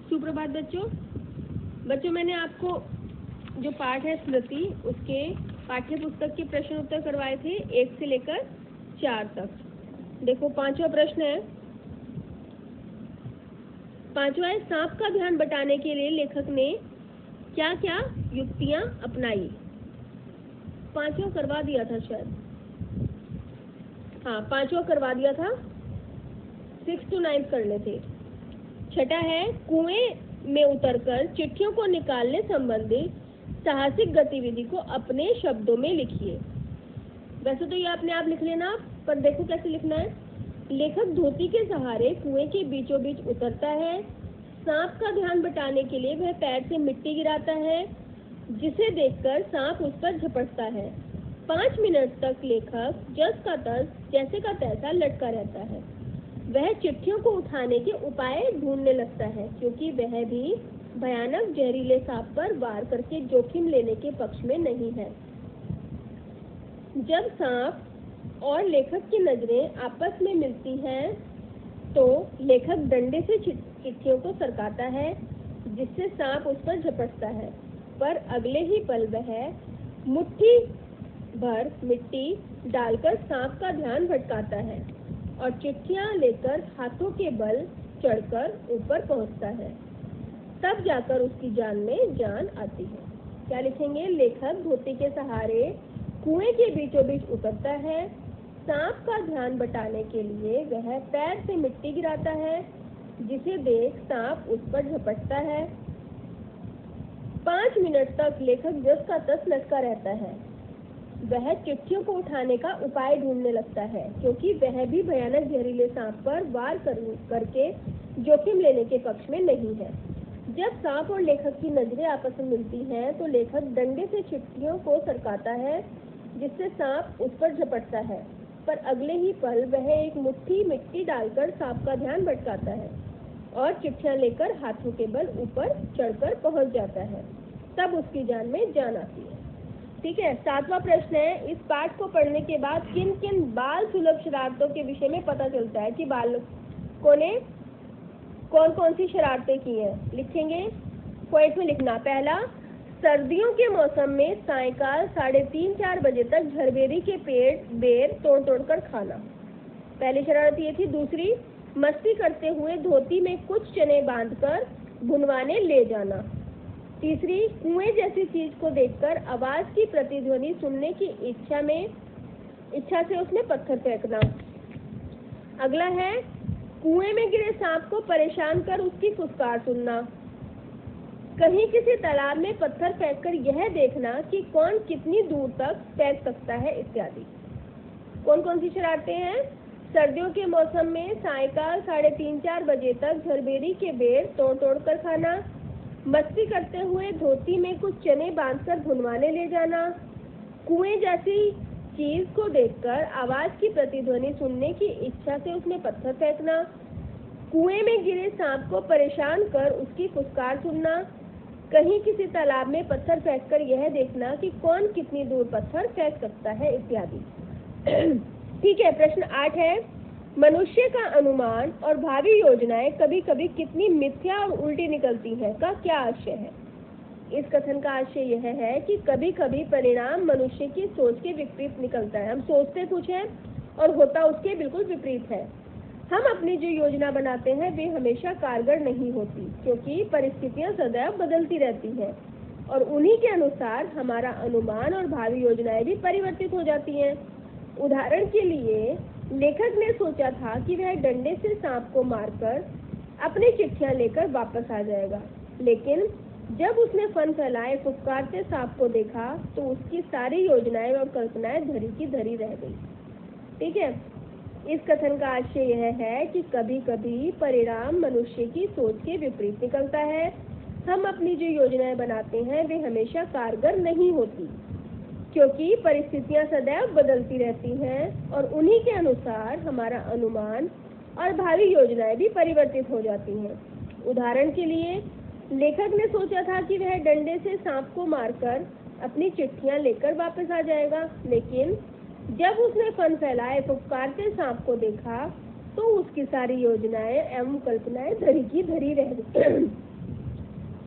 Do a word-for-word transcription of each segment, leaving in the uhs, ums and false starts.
सुप्रभात बच्चों। बच्चों मैंने आपको जो पाठ है स्मृति उसके पाठ्य पुस्तक के प्रश्न उत्तर करवाए थे एक से लेकर चार तक। देखो पांचवा प्रश्न है, पांचवा है सांप का ध्यान बटाने के लिए लेखक ने क्या क्या युक्तियां अपनाई। पांचवा करवा दिया था शायद, हाँ पांचवा करवा दिया था, सिक्स टू नाइन्थ करने थे। छठा है कुएं में उतरकर चिट्ठियों को निकालने संबंधी साहसिक गतिविधि को अपने शब्दों में लिखिए। वैसे तो ये अपने आप लिख लेना, पर देखो कैसे लिखना है। लेखक धोती के सहारे कुएं के बीचों बीच उतरता है। सांप का ध्यान बटाने के लिए वह पैर से मिट्टी गिराता है, जिसे देखकर सांप उस पर झपटता है। पाँच मिनट तक लेखक जस का तस जैसे का तैसा लटका रहता है। वह चिट्ठियों को उठाने के उपाय ढूंढने लगता है, क्योंकि वह भी भयानक जहरीले सांप पर वार करके जोखिम लेने के पक्ष में नहीं है। जब सांप और लेखक की नजरें आपस में मिलती हैं, तो लेखक डंडे से चिट्ठियों को सरकाता है, जिससे सांप उस पर झपटता है। पर अगले ही पल वह मुट्ठी भर मिट्टी डालकर सांप का ध्यान भटकाता है और चिट्ठियां लेकर हाथों के बल चढ़कर ऊपर पहुंचता है। तब जाकर उसकी जान में जान आती है। क्या लिखेंगे? लेखक धोती के सहारे कुएं के बीचों बीच उतरता है। सांप का ध्यान बटाने के लिए वह पैर से मिट्टी गिराता है, जिसे देख सांप उस पर झपटता है। पाँच मिनट तक लेखक जस का तस लटका रहता है। वह चिट्ठियों को उठाने का उपाय ढूंढने लगता है, क्योंकि वह भी भयानक जहरीले सांप पर वार कर, करके जोखिम लेने के पक्ष में नहीं है। जब सांप और लेखक की नजरें आपस में मिलती हैं, तो लेखक डंडे से चिट्ठियों को सरकाता है, जिससे सांप उस पर झपटता है। पर अगले ही पल वह एक मुट्ठी मिट्टी डालकर सांप का ध्यान भटकाता है और चिट्ठियां लेकर हाथों के बल ऊपर चढ़कर पहुंच जाता है। तब उसकी जान में जान आती है। ठीक है। सातवां प्रश्न है, इस पाठ को पढ़ने के बाद किन किन बाल सुलभ शरारतों के विषय में पता चलता है कि बालकों ने कौन कौन सी शरारतें की हैं। लिखेंगे, पॉइंट में लिखना। पहला, सर्दियों के मौसम में सायंकाल साढ़े तीन चार बजे तक झरबेरी के पेड़ बेर तोड़ तोड़ कर खाना, पहली शरारत ये थी। दूसरी, मस्ती करते हुए धोती में कुछ चने बांधकर भुनवाने ले जाना। तीसरी, कुएं जैसी चीज को देखकर आवाज की प्रतिध्वनि सुनने की इच्छा में इच्छा से उसमें पत्थर फेंकना। अगला है, कुएं में गिरे सांप को परेशान कर उसकी फुफकार सुनना। कहीं किसी तालाब में पत्थर फेंककर यह देखना कि कौन कितनी दूर तक फेंक सकता है, इत्यादि। कौन कौन सी शरारतें हैं? सर्दियों के मौसम में सायंकाल साढ़े तीन चार बजे तक झरबेरी के बेर तोड़ तोड़ कर खाना, मस्ती करते हुए धोती में कुछ चने बांधकर भुनवाने ले जाना, कुएं जैसी चीज को देखकर आवाज की प्रतिध्वनि सुनने की इच्छा से उसमें पत्थर फेंकना, कुएं में गिरे सांप को परेशान कर उसकी फुफकार सुनना, कहीं किसी तालाब में पत्थर फेंककर यह देखना कि कौन कितनी दूर पत्थर फेंक सकता है, इत्यादि। ठीक है। प्रश्न आठ है, मनुष्य का अनुमान और भावी योजनाएं कभी कभी कितनी मिथ्या और उल्टी निकलती हैं का क्या आशय है। इस कथन का आशय यह है कि कभी कभी परिणाम मनुष्य की सोच के विपरीत निकलता है। हम सोचते कुछ है और होता उसके बिल्कुल विपरीत है। हम अपनी जो योजना बनाते हैं वे हमेशा कारगर नहीं होती, क्योंकि परिस्थितियां सदैव बदलती रहती हैं और उन्हीं के अनुसार हमारा अनुमान और भावी योजनाएं भी परिवर्तित हो जाती हैं। उदाहरण के लिए, लेखक ने सोचा था कि वह डंडे से सांप को मारकर अपनी चिट्ठियां लेकर वापस आ जाएगा, लेकिन जब उसने फन फैलाए फुफकारते सांप को देखा तो उसकी सारी योजनाएं और कल्पनाएं धरी की धरी रह गई। ठीक है। इस कथन का आशय यह है कि कभी कभी परिणाम मनुष्य की सोच के विपरीत निकलता है। हम अपनी जो योजनाएं बनाते हैं वे हमेशा कारगर नहीं होती, क्योंकि परिस्थितियां सदैव बदलती रहती हैं और उन्हीं के अनुसार हमारा अनुमान और भावी योजनाएं भी परिवर्तित हो जाती हैं। उदाहरण के लिए, लेखक ने सोचा था कि वह डंडे से सांप को मारकर अपनी चिट्ठियां लेकर वापस आ जाएगा, लेकिन जब उसने फन फैलाए फुफकारते सांप को देखा तो उसकी सारी योजनाएं एवं कल्पनाएं धरी की धरी रह गई।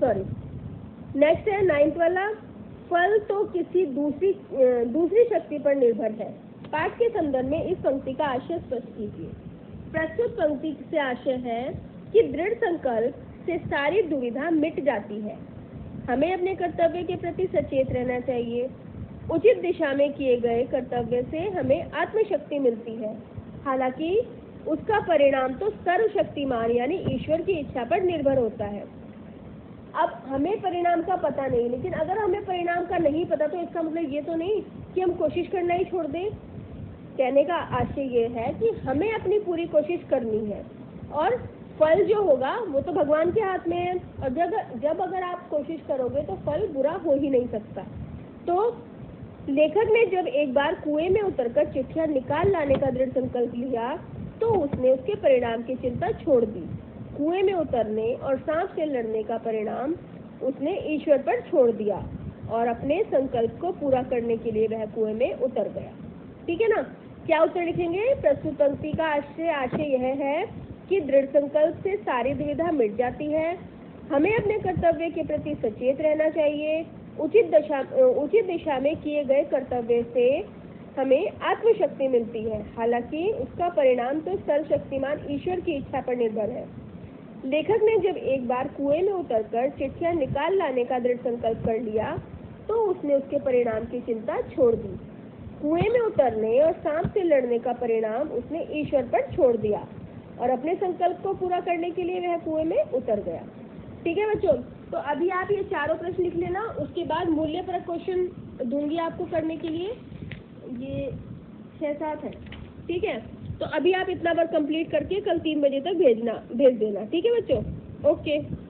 सॉरी नेक्स्ट है नाइन्थ वाला, फल तो किसी दूसरी दूसरी शक्ति पर निर्भर है। पाठ के संदर्भ में इस पंक्ति का आशय स्पष्ट कीजिए। प्रस्तुत पंक्ति से आशय है कि दृढ़ संकल्प से सारी दुविधा मिट जाती है। हमें अपने कर्तव्य के प्रति सचेत रहना चाहिए। उचित दिशा में किए गए कर्तव्य से हमें आत्मशक्ति मिलती है, हालांकि उसका परिणाम तो सर्वशक्तिमान यानी ईश्वर की इच्छा पर निर्भर होता है। अब हमें परिणाम का पता नहीं, लेकिन अगर हमें परिणाम का नहीं पता तो इसका मतलब ये तो नहीं कि हम कोशिश करना ही छोड़ दें। कहने का आशय ये है कि हमें अपनी पूरी कोशिश करनी है और फल जो होगा वो तो भगवान के हाथ में है। और जब जब अगर आप कोशिश करोगे तो फल बुरा हो ही नहीं सकता। तो लेखक ने जब एक बार कुएं में उतरकर चिट्ठियां निकाल लाने का दृढ़ संकल्प लिया तो उसने उसके परिणाम की चिंता छोड़ दी। कुएं में उतरने और सांप से लड़ने का परिणाम उसने ईश्वर पर छोड़ दिया और अपने संकल्प को पूरा करने के लिए वह कुएं में उतर गया। ठीक है ना? क्या उत्तर लिखेंगे? प्रस्तुत पंक्ति का आशय आशय यह है कि दृढ़ संकल्प से सारी दुविधा मिट जाती है। हमें अपने कर्तव्य के प्रति सचेत रहना चाहिए। उचित दिशा उचित दिशा में किए गए कर्तव्य से हमें आत्मशक्ति मिलती है, हालांकि उसका परिणाम तो सर्वशक्तिमान ईश्वर की इच्छा पर निर्भर है। लेखक ने जब एक बार कुएं में उतरकर चिट्ठियां निकाल लाने का दृढ़ संकल्प कर लिया तो उसने उसके परिणाम की चिंता छोड़ दी। कुएं में उतरने और सांप से लड़ने का परिणाम उसने ईश्वर पर छोड़ दिया और अपने संकल्प को पूरा करने के लिए वह कुएं में उतर गया। ठीक है बच्चों, तो अभी आप ये चारों प्रश्न लिख लेना, उसके बाद मूल्य परक क्वेश्चन दूंगी आपको करने के लिए, ये छः सात है। ठीक है, तो अभी आप इतना बार कंप्लीट करके कल तीन बजे तक भेजना भेज देना। ठीक है बच्चों, ओके।